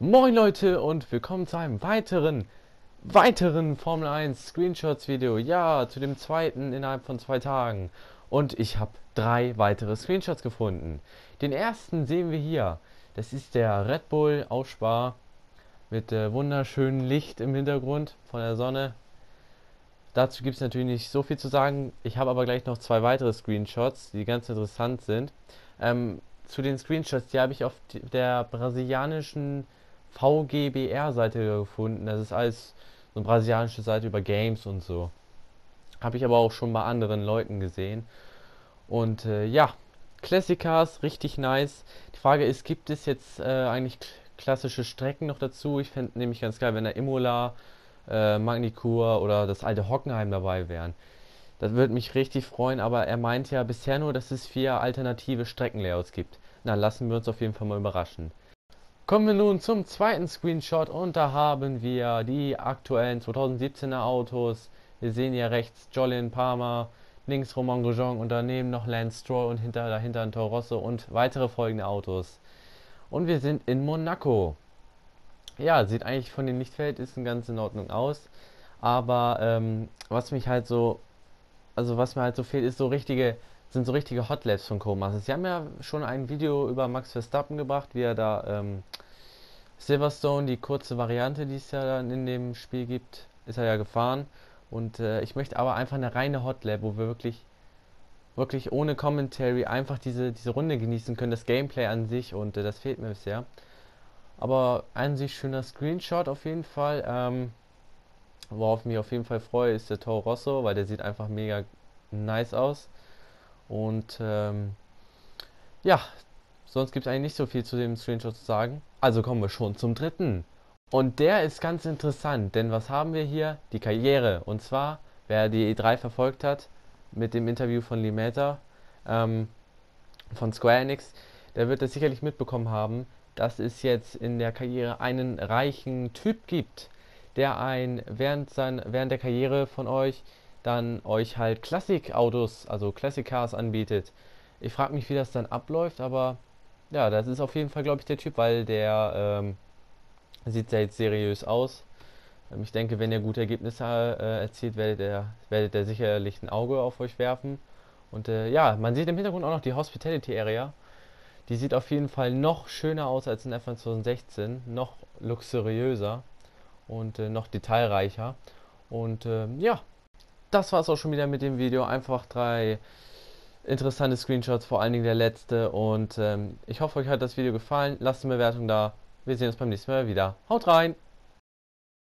Moin Leute und willkommen zu einem weiteren Formel 1 Screenshots Video. Ja, zu dem zweiten innerhalb von 2 Tagen. Und ich habe 3 weitere Screenshots gefunden. Den ersten sehen wir hier. Das ist der Red Bull Ausspar mit wunderschönem Licht im Hintergrund von der Sonne. Dazu gibt es natürlich nicht so viel zu sagen. Ich habe aber gleich noch 2 weitere Screenshots, die ganz interessant sind. Zu den Screenshots, die habe ich auf der brasilianischen VGBR-Seite gefunden. Das ist alles so eine brasilianische Seite über Games und so. Habe ich aber auch schon bei anderen Leuten gesehen. Und ja, Classic Cars, richtig nice. Die Frage ist, gibt es jetzt eigentlich klassische Strecken noch dazu? Ich fände nämlich ganz geil, wenn da Imola, Magny-Cours oder das alte Hockenheim dabei wären. Das würde mich richtig freuen, aber er meint ja bisher nur, dass es 4 alternative Streckenlayouts gibt. Na, lassen wir uns auf jeden Fall mal überraschen. Kommen wir nun zum zweiten Screenshot und da haben wir die aktuellen 2017er Autos. Wir sehen hier rechts Jolyon Palmer, links Romain Grosjean und daneben noch Lance Stroll und dahinter ein Toro Rosso und weitere folgende Autos. Und wir sind in Monaco. Ja, sieht eigentlich von den Lichtverhältnissen ganz in Ordnung aus, aber was mich halt so was mir halt so fehlt, sind so richtige Hotlaps von Codemasters. Sie haben ja schon ein Video über Max Verstappen gebracht, wie er da Silverstone, die kurze Variante, die es ja dann in dem Spiel gibt, ist er ja gefahren. Und ich möchte aber einfach eine reine Hotlap, wo wir wirklich ohne Commentary einfach diese Runde genießen können, das Gameplay an sich und das fehlt mir bisher. Aber an sich schöner Screenshot auf jeden Fall. Worauf ich mich auf jeden Fall freue, ist der Toro Rosso, weil der sieht einfach mega nice aus. Und ja, sonst gibt es eigentlich nicht so viel zu dem Screenshot zu sagen. Also kommen wir schon zum dritten. Und der ist ganz interessant, denn was haben wir hier? Die Karriere. Und zwar, wer die E3 verfolgt hat, mit dem Interview von Limeta von Square Enix, der wird das sicherlich mitbekommen haben, dass es jetzt in der Karriere einen reichen Typ gibt, der während der Karriere von euch dann euch halt Classic-Autos, also Classic Cars anbietet. Ich frage mich, wie das dann abläuft, aber ja, das ist auf jeden Fall, glaube ich, der Typ, weil der sieht sehr jetzt seriös aus. Ich denke, wenn ihr gute Ergebnisse erzielt, werdet ihr sicherlich ein Auge auf euch werfen. Und ja, man sieht im Hintergrund auch noch die Hospitality Area. Die sieht auf jeden Fall noch schöner aus als in F1 2016, noch luxuriöser und noch detailreicher. Und ja, das war es auch schon wieder mit dem Video. Einfach 3 interessante Screenshots, vor allen Dingen der letzte. Und ich hoffe, euch hat das Video gefallen. Lasst eine Bewertung da. Wir sehen uns beim nächsten Mal wieder. Haut rein!